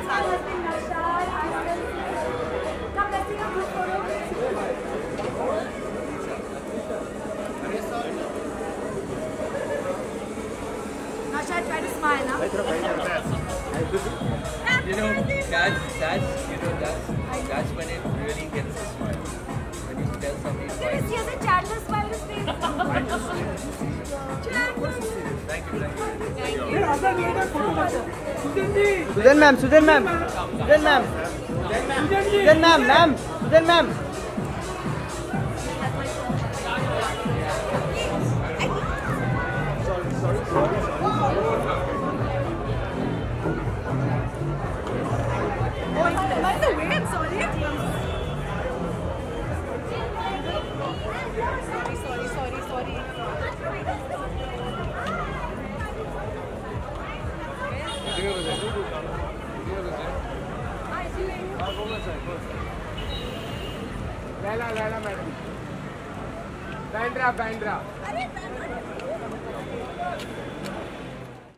Try to smile now. You know, that's when it really gets a smile. When you tell somebody twice. He has a Chandler smile on his face. Thank you. Sussanne ma'am. Sussanne ma'am. By the way, I'm sorry. Sorry. Laila madam. Bandra.